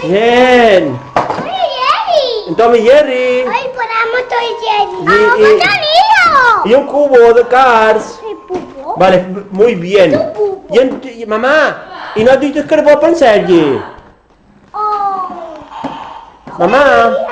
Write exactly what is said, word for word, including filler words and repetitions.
Bien. Oye, Jerry. Tom y Jerry. Ay, ponemos Tom y Jerry. Y- ¡Vamos y- con Danilo! Y un cubo de Cars. El pupo. Vale, muy bien. Y, en- y- mamá, ¿y no has dicho que lo puedo pensar allí? Oh. Mamá.